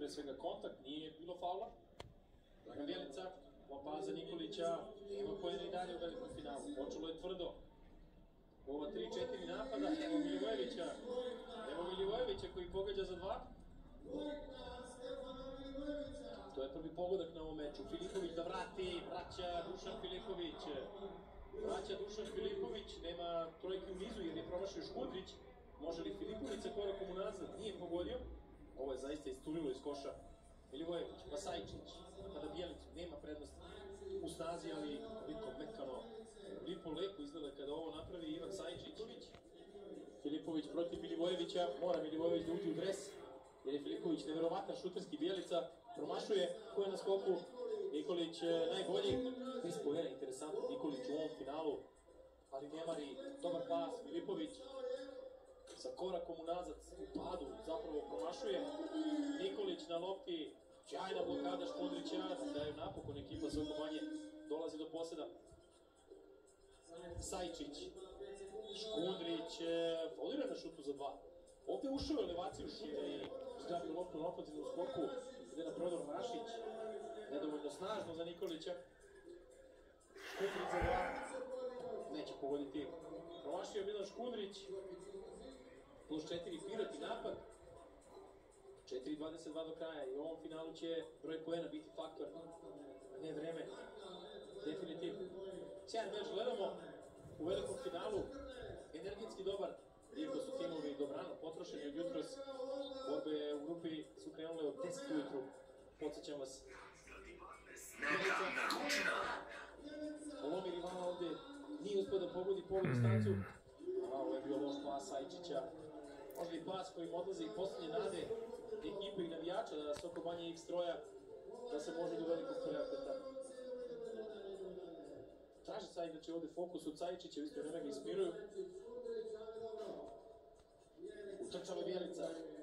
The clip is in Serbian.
pre svega kontakt, nije bilo faula. Dragan Bjelica, lopta za Nikolića, nema pojena i dalje u velikom finalu. Počelo je tvrdo. Ova 3-4 napada, evo Milivojevića koji pogađa za 2. To je prvi pogodak na ovom meču. Filipović da vrati, vraća Dušan Filipović, nema trojke u nizu jer je promašio Škundrić. Može li Filipović sa korakom unazad? Nije pogodio. Ovo je zaista isturilo iz koša. Milivojević, pa Sajčić, napada Bjelicu, nema prednosti u snazi, ali toliko mekano, lipo lepo izgleda kada ovo napravi Ivan Sajčić. Filipović protiv Milivojevića, mora Milivojević da uđe u dres, jer je Filipović neverovatan šuterski. Bjelica promašuje, ko je na skoku, Nikolić najbolji, bez pojena, interesantno, Nikolić u ovom finalu, ali ne mari, dobar pas, Filipović sa korakom unazad, u padu, zapravo promašuje. Nikolić na lopti, sjajna blokada Škundrića, da je napokon ekipa Soko Banje dolazi do poseda. Sajčić, Škundrić, folira na šutu za 2. Ovdje ušao elevaciju šuta i zgrabio loptu na ofenzivnu skoku, gde na prodor Rašić, nedovoljno snažno za Nikolića. Škundrić za 2, neće pogoditi. Promašio Milan Škundrić, plus 4 Pirot i napad. 4:22 do kraja i u ovom finalu će broj poena biti faktor, a ne vreme. Definitivno. Sjajan meč gledamo u velikom finalu, energetski dobar, iako su timovi dobrano potrošeni od jutros. Borbe u grupi su krenule od 10 ujutru, podsjećam vas. Lomi rivala ovde nije uspio da pogodi polu distancu, a ovo je bio loš pas Sajčića. Možda i pas kojim odlaze i poslednje nade ekipe i navijača da Soko Banja X troja, da se može do velikog preokreta. Traži sad inače ovde fokus od Sajčića, isto vreme ga ispiruju. Utrčava Bjelica.